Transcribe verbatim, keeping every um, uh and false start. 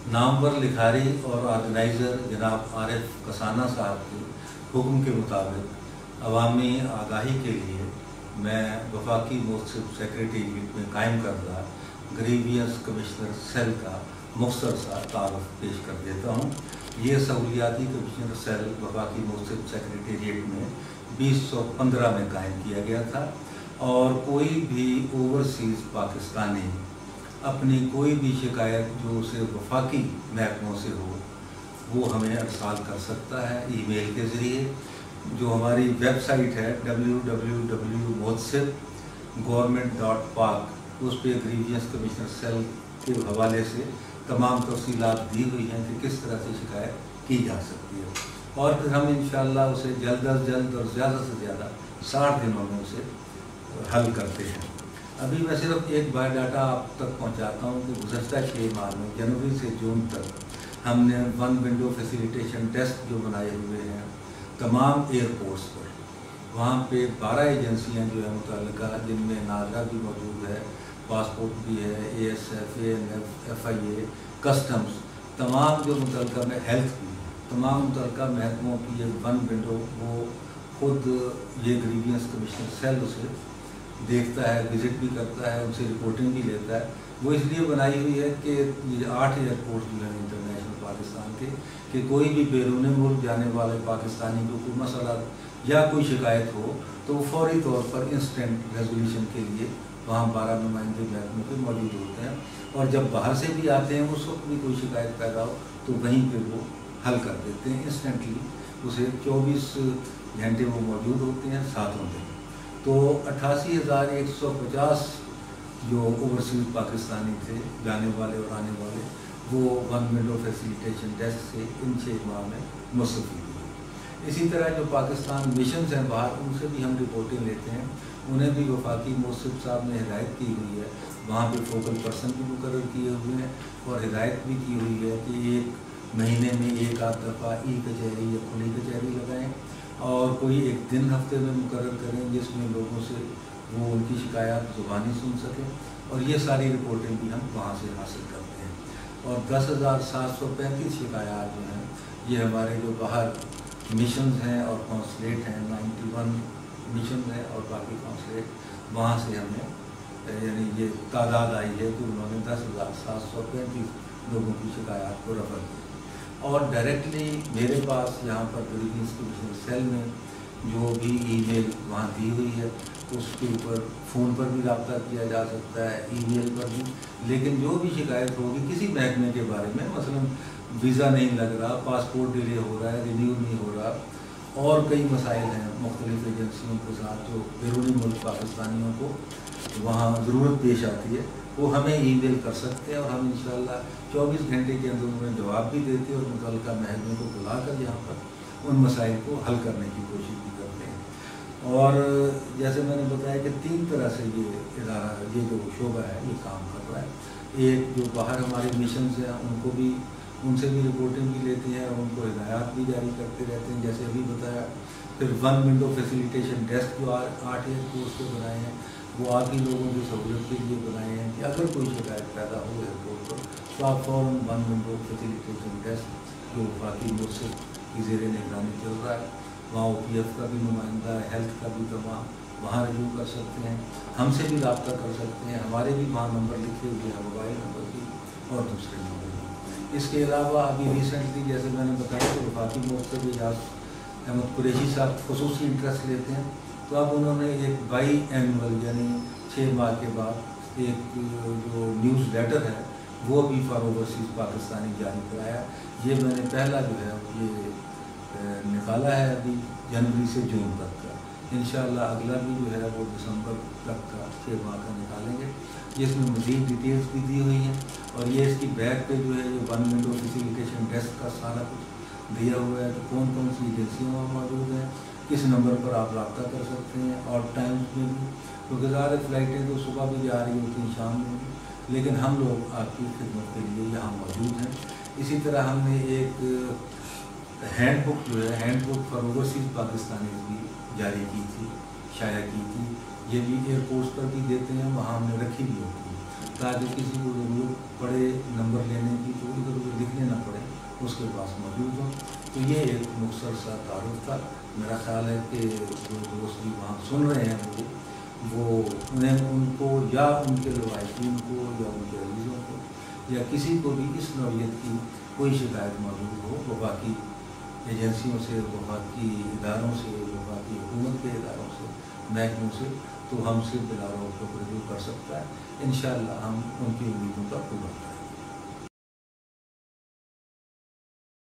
नामवर लिखारी और ऑर्गेनाइज़र जनाब आरिफ कसाना साहब के हुक्म के मुताबिक अवामी आगाही के लिए मैं वफाकी मोहसिब सेक्रेटेरिएट में कायम करदा ग्रीवियंस कमिश्नर सेल का मुख्तर सा तारुफ पेश कर देता हूँ। ये सहूलियाती कमिश्नर सेल वफाकी मोहसिब सेक्रेटेरिएट में बीस सौ पंद्रह में कायम किया गया था और कोई भी ओवरसीज़ पाकिस्तानी अपनी कोई भी शिकायत जो उसे वफाकी महकमों से हो वो हमें अरसाल कर सकता है ईमेल के ज़रिए। जो हमारी वेबसाइट है W W W dot Mohtasib government dot Pak, उस पर ग्रीवियंस कमिश्नर सेल के हवाले से तमाम तफसीलात दी हुई हैं कि किस तरह से शिकायत की जा सकती है और फिर हम इंशाअल्लाह उसे जल्द अज जल्द और ज़्यादा से ज़्यादा साठ दिनों में उसे हल करते हैं। अभी मैं सिर्फ एक बायोडाटा आप तक पहुंचाता हूं कि गुज़श्ता छः माह में जनवरी से जून तक हमने वन विंडो फैसिलिटेशन डेस्क जो बनाए हुए हैं तमाम एयरपोर्ट्स पर, वहाँ पे बारह एजेंसियाँ जो है मुतल्लिका, जिनमें नाजरा भी मौजूद है, पासपोर्ट भी है, A S F, A N F, F I A, customs, तमाम जो मुतल्लिका में हेल्थ भी है, तमाम मुतल्लिका महकमों की ये वन विंडो वो खुद ये ग्रीवियंस कमिश्नर सेल उसे देखता है, विज़िट भी करता है, उनसे रिपोर्टिंग भी लेता है। वो इसलिए बनाई हुई है कि ये आठ एयरपोर्ट जो है इंटरनेशनल पाकिस्तान के कि कोई भी बैरून मुल्क जाने वाले पाकिस्तानी को कोई मसला या कोई शिकायत हो तो वो फौरी तौर पर इंस्टेंट रेजोल्यूशन के लिए वहाँ बारह नुमाइंदे महकमों के मौजूद होते हैं और जब बाहर से भी आते हैं उस वक्त भी कोई शिकायत पैदा हो तो वहीं पर वो हल कर देते हैं इंस्टेंटली। उसे चौबीस घंटे वो मौजूद होते हैं सातों दिन। तो अट्ठासी हज़ार एक सौ पचास जो ओवरसीज़ पाकिस्तानी थे जाने वाले और आने वाले वो वन विंडो फैसिलिटेशन डेस्क से इन छः माह में मुस्तफ़ीद हुए। इसी तरह जो पाकिस्तान मिशंस हैं बाहर, उनसे भी हम रिपोर्टें लेते हैं। उन्हें भी वफाकी मोहसिब साहब ने हिदायत की हुई है, वहाँ पे फोकल पर्सन भी मुकर्रर किए हुए हैं और हिदायत भी की हुई है कि एक महीने में एक आध दफ़ा ई कचहरी या खुली कचहरी लगाएँ और कोई एक दिन हफ्ते में मुकर्रर करें जिसमें लोगों से वो उनकी शिकायत ज़ुबानी सुन सकें और ये सारी रिपोर्टें भी हम वहाँ से हासिल करते हैं। और दस हज़ार सात सौ पैंतीस शिकायत जो हैं ये हमारे जो बाहर मिशंस हैं और कौंसलेट हैं, नाइन्टी वन मिशन हैं और बाकी कौंसलेट, वहाँ से हमें यानी ये तादाद आई है कि उन्होंने दस हज़ार सात सौ पैंतीस लोगों की शिकायत को रफ़ा किया। और डायरेक्टली मेरे पास यहाँ पर ग्रीवियंस कमिश्नर सेल में जो भी ईमेल वहाँ दी हुई है उसके ऊपर फ़ोन पर भी रब्ता किया जा सकता है, ईमेल पर भी। लेकिन जो भी शिकायत होगी किसी महकमे के बारे में, मसलन वीज़ा नहीं लग रहा, पासपोर्ट डिले हो रहा है, रिन्यू नहीं हो रहा और कई मसाइल हैं मुख्तलिफ़ एजेंसियों के साथ जो बैरूनी मुल्क पाकिस्तानियों को वहाँ ज़रूरत पेश आती है, वो हमें ईमेल कर सकते हैं और हम इंशाअल्लाह चौबीस घंटे के अंदर उन्हें जवाब भी देते हैं और मुतल्लिका महकमे को बुलाकर यहाँ पर उन मसाइल को हल करने की कोशिश भी करते हैं। और जैसे मैंने बताया कि तीन तरह से ये इदारा, ये जो शोबा है ये काम कर रहा है। एक जो बाहर हमारे मिशन हैं उनको भी, उनसे भी रिपोर्टिंग भी लेते हैं और उनको हिदायत भी जारी करते रहते हैं जैसे अभी बताया। फिर वन विंडो फैसिलिटेशन डेस्क जो आठ एयरपोर्ट पे बनाए हैं वो आप ही लोगों की सहूलत के लिए बनाए हैं कि अगर कोई शिकायत पैदा हो एयरपोर्ट पर तो आप फ़ौरन वन विंडो फैसिलिटेशन डेस्क जो बाकी मुझसे की ज़ेरे निगरानी चल रहा है, वहाँ ओ पी एफ का भी नुमाइंदा है, हेल्थ का भी तमाम वहाँ रिव्यू कर सकते हैं, हमसे भी रब्ता कर सकते हैं। हमारे भी वहाँ नंबर लिखे हुए हैं, मोबाइल नंबर भी और दूसरे नंबर भी। इसके अलावा अभी रिसेंटली जैसे मैंने बताया कि वफाकी मोहसिब एजाज अहमद कुरैशी साहब खुसूसी इंटरेस्ट लेते हैं, तो अब उन्होंने एक बाई एनुअल यानी छः माह के बाद एक जो न्यूज़ लेटर है वो भी फॉर ओवरसीज़ पाकिस्तानी जारी कराया। ये मैंने पहला जो है ये निकाला है अभी जनवरी से जून तक का। इंशाअल्लाह अगला भी जो है वो दिसंबर तक का छः माह का निकालेंगे, जिसमें मज़ीद डिटेल्स भी दी हुई हैं और ये इसकी बैक पे जो है ये वन विंडो फैसिलिटेशन डेस्क का सारा कुछ दिया हुआ है, तो कौन कौन सी एजेंसियाँ वहाँ मौजूद हैं, किस नंबर पर आप रब्ता कर सकते हैं और टाइम्स में भी, क्योंकि ज़्यादा फ़्लाइटें तो सुबह भी जा रही होती हैं शाम में भी, लेकिन हम लोग आपकी खिदमत के लिए यहाँ मौजूद हैं। इसी तरह हमने एक हैंडबुक जो है हैंडबुक फॉर ओवरसीज़ पाकिस्तानी भी जारी की थी, शाया की थी। ये भी एयरपोर्ट्स पर भी देते हैं, वहाँ हमने रखी भी होती है ताकि किसी को ज़रूरत पड़े नंबर लेने की तो इधर उधर اس کے پاس موجود ہوں. تو یہ ایک مختصر سا تعارف تھا. میرا خیال ہے کہ جو دوست بھی وہاں سن رہے ہیں مجھے، وہ انہیں ان کو یا ان کے لوائقین کو یا ان کے عزیزوں کو یا کسی کو بھی اس نوعیت کی کوئی شکایت موجود ہو وفاقی ایجنسیوں سے، وفاقی اداروں سے، وفاقی حکومت کے اداروں سے، محکموں سے، تو ہم سے بلا روک رجوع کر سکتا ہے. انشاءاللہ ہم ان کی امیدوں کا پورا کریں.